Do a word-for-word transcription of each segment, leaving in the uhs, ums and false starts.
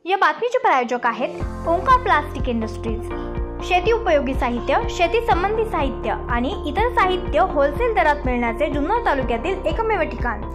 या बातमीचे प्रायोजक आहेत ओंकार प्लास्टिक इंडस्ट्रीज। शेती उपयोगी साहित्य, शेती संबंधी साहित्य आणि इतर साहित्य होलसेल दरात मिळण्याचे जुन्नर तालुक्यातील एकमेव ठिकाण।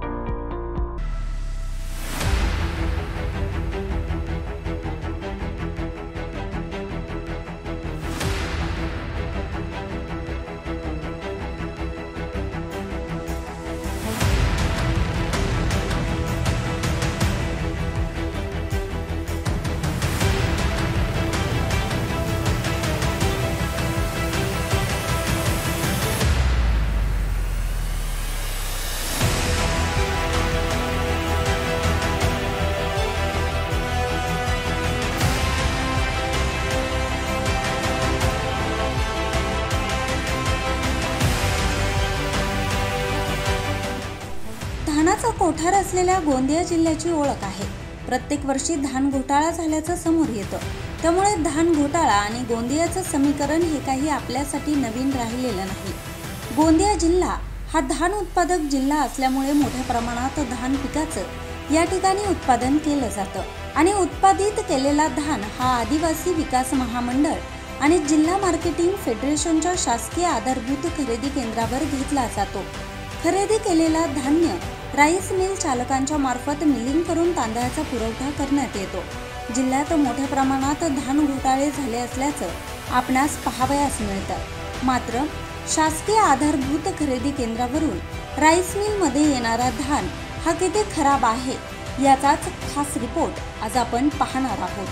धानाचा कोठार असलेल्या गोंदिया जिल्ह्याची ओळख आहे। प्रत्येक वर्षी धान घोटाळा झाल्याचं समोर येतं, त्यामुळे धान घोटाळा आणि गोंदियाचं समीकरण हे काही आपल्यासाठी नवीन राहिलेलं नाही। गोंदिया जिल्हा हा धान उत्पादक जिल्हा असल्यामुळे मोठ्या प्रमाणात धान पिकाचं या ठिकाणी उत्पादन केलं जातं आणि उत्पादित केलेला धान हा आदिवासी विकास महामंडळ आणि जिल्हा मार्केटिंग फेडरेशनच्या शासकीय आधारभूत खरेदी केंद्रावर घेतला जातो। खरेदी केलेला धान्य राईस मिल चालकांच्या मार्फत मिलिंग करून तांदळाचा पुरवठा करण्यात येतो। जिल्ह्यात मोठ्या प्रमाणात धान घोटाळे झाले असल्याचं आपणास पाहावयास मिळतं। मात्र शासकीय आधारभूत खरेदी केंद्रावरून राईस मिल मध्ये येणारा धान हा किती खराब आहे याचाच खास रिपोर्ट आज आपण पाहणार आहोत।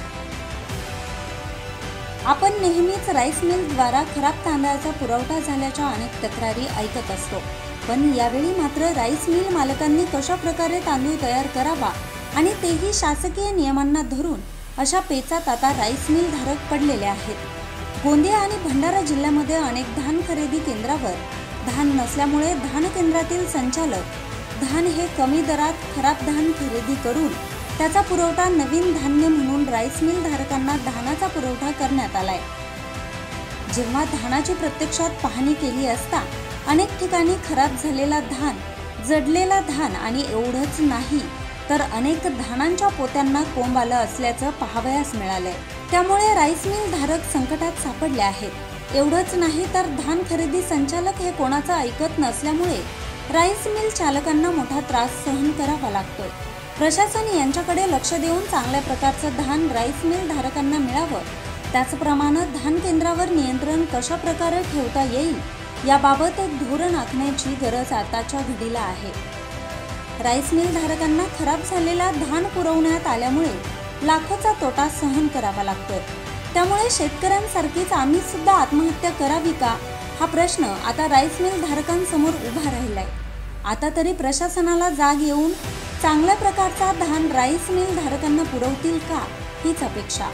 आपण नेहमीच राईस मिल द्वारा खराब तांदळाचा पुरवठा झाल्याच्या अनेक तक्रारी ऐकत असतो, पण यावेळी मात्र राईस मिल मालकांनी कशा प्रकारे तांदूळ तयार करावा आणि तेही शासकीय नियमांना धरून अशा पेचात आता राईस मिल धारक पडलेले आहेत। गोंदिया आणि भंडारा जिल्ह्यामध्ये अनेक धान खरेदी केंद्रावर धान नसल्यामुळे धान केंद्रातील संचालक धान हे कमी दरात खराब धान खरेदी करून त्याचा पुरवठा नवीन धान्य म्हणून राईस मिल धारकांना धानाचा पुरवठा करण्यात आलाय। जेव्हा धानाची प्रत्यक्षात पाहणी केली असता अनेक ठिकाणी खराब झालेला धान, जडलेला धान आणि एवढंच नाही तर अनेक धानांच्या पोत्यांना कोंब आलं असल्याचं पाहावयास मिळालंय। त्यामुळे राईस मिल धारक संकटात सापडले आहेत। एवढंच नाही तर धान खरेदी संचालक हे कोणाचं ऐकत नसल्यामुळे राईस मिल चालकांना मोठा त्रास सहन करावा लागतोय। प्रशासन यांच्याकडे लक्ष देऊन चांगल्या प्रकारचं धान राईस मिल धारकांना मिळावं, त्याचप्रमाणे धान केंद्रावर नियंत्रण कशा प्रकारे ठेवता येईल याबाबत धोरण आखण्याची गरज आताच्या घडीला आहे। राईस मिल धारकांना खराब झालेला धान पुरवण्यात आल्यामुळे लाखोचा तोटा सहन करावा लागतोय। त्यामुळे शेतकऱ्यांसारखीच आम्ही सुद्धा आत्महत्या करावी का हा प्रश्न आता राईस मिल धारकांसमोर उभा राहिलाय। आता तरी प्रशासनाला जाग येऊन चांगल्या प्रकारचा धान राईस मिल धारकांना पुरवतील का हीच अपेक्षा।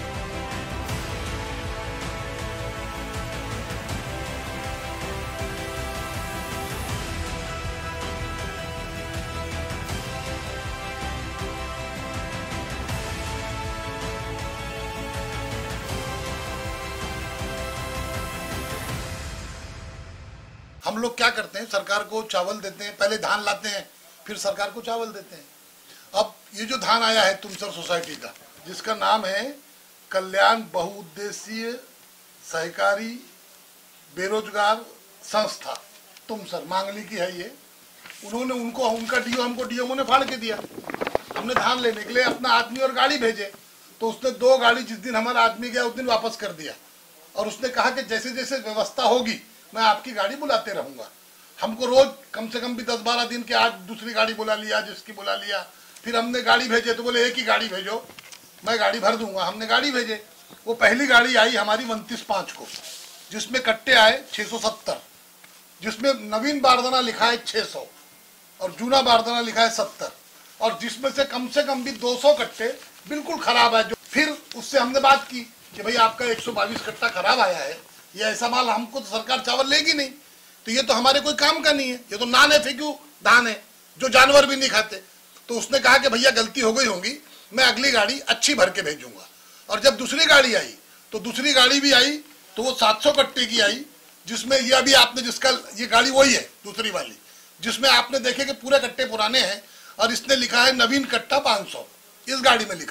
हम लोग क्या करते हैं, सरकार को चावल देते हैं, पहले धान लाते हैं फिर सरकार को चावल देते हैं। अब ये जो धान आया है तुमसर सोसाइटी का, जिसका नाम है कल्याण बहुउद्देशीय सहकारी बेरोजगार संस्था तुमसर, मांगली की है ये। उन्होंने उनको उनका डीओ हमको डीएमओ ने फाड़ के दिया। हमने धान लेने के लिए अपना आदमी और गाड़ी भेजे, तो उसने दो गाड़ी जिस दिन हमारा आदमी गया उस दिन वापस कर दिया और उसने कहा कि जैसे जैसे व्यवस्था होगी मैं आपकी गाड़ी बुलाते रहूंगा। हमको रोज कम से कम भी दस बारह दिन के, आज दूसरी गाड़ी बुला लिया, जिसकी बुला लिया, फिर हमने गाड़ी भेजे तो बोले एक ही गाड़ी भेजो, मैं गाड़ी भर दूंगा। हमने गाड़ी भेजे, वो पहली गाड़ी आई हमारी उनतीस पाँच को, जिसमें कट्टे आए छः सौ सत्तर, जिसमें नवीन बारदाना लिखा है छः सौ और जूना बारदाना लिखा है सत्तर, और जिसमें से कम से कम भी दो सौ कट्टे बिल्कुल खराब है। जो फिर उससे हमने बात की कि भाई आपका एक सौ बाईस कट्टा खराब आया है, ये ऐसा माल हमको तो सरकार चावल लेगी नहीं, तो ये तो हमारे कोई काम का नहीं है, ये तो नान है फेंक्यू धान है जो जानवर भी नहीं खाते। तो उसने कहा कि भैया गलती हो गई होगी, मैं अगली गाड़ी अच्छी भर के भेजूंगा। और जब दूसरी गाड़ी आई तो दूसरी गाड़ी भी आई तो वो सात सौ कट्टे की आई, जिसमें ये अभी आपने जिसका ये गाड़ी वही है दूसरी वाली, जिसमें आपने देखे कि पूरे कट्टे पुराने हैं और इसने लिखा है नवीन कट्टा पाँच सौ, इस गाड़ी में लिखा हुआ है।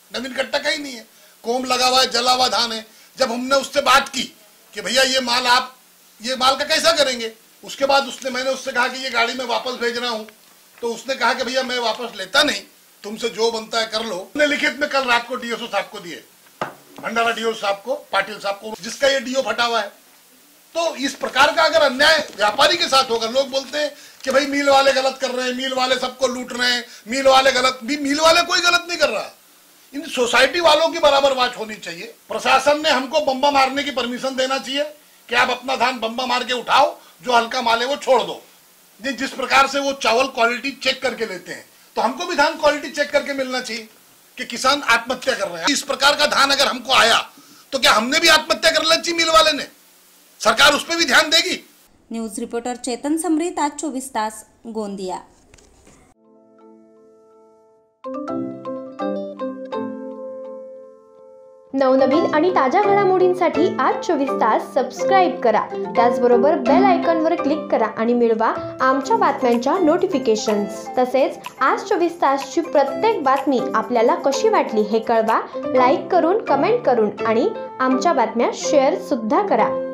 नवीन कट्टा कहीं नहीं है, कोम लगा हुआ है, जला हुआ धान है। जब हमने उससे बात की कि भैया ये माल आप ये माल का कैसा करेंगे, उसके बाद उसने मैंने उससे कहा कि ये गाड़ी में वापस भेज रहा हूँ, तो उसने कहा कि भैया मैं वापस लेता नहीं, तुमसे जो बनता है कर लो। हमने लिखित में कल रात को डीओ साहब को दिए, भंडारा डीओ साहब को, पाटिल साहब को, जिसका ये डीओ फटा हुआ है। तो इस प्रकार का अगर अन्याय व्यापारी के साथ होगा, लोग बोलते हैं कि भाई मिल वाले गलत कर रहे हैं, मिल वाले सबको लूट रहे हैं, मिल वाले गलत, भी मिल वाले कोई गलत नहीं कर रहा। इन सोसाइटी वालों की बराबर बात होनी चाहिए। प्रशासन ने हमको बम्बा मारने की परमिशन देना चाहिए कि आप अपना धान बम्बा मार के उठाओ, जो हल्का माल है वो छोड़ दो। जिस प्रकार से वो चावल क्वालिटी चेक करके लेते हैं, तो हमको भी धान क्वालिटी चेक करके मिलना चाहिए कि किसान आत्महत्या कर रहे हैं। इस प्रकार का धान अगर हमको आया तो क्या हमने भी आत्महत्या कर लेना चाहिए मिल वाले ने? सरकार उस पर भी ध्यान देगी। न्यूज रिपोर्टर चेतन समरीत, आज चोवीस तास, गोंदिया। नवनवीन आणि ताज्या घडामोडींसाठी आज चोवीस तास सबस्क्राईब करा। त्याचबरोबर बेल आयकॉनवर क्लिक करा आणि मिळवा आमच्या बातम्यांच्या नोटिफिकेशन्स। तसेच आज चोवीस तासची प्रत्येक बातमी आपल्याला कशी वाटली हे कळवा, लाईक करून, कमेंट करून आणि आमच्या बातम्या शेअर सुद्धा करा।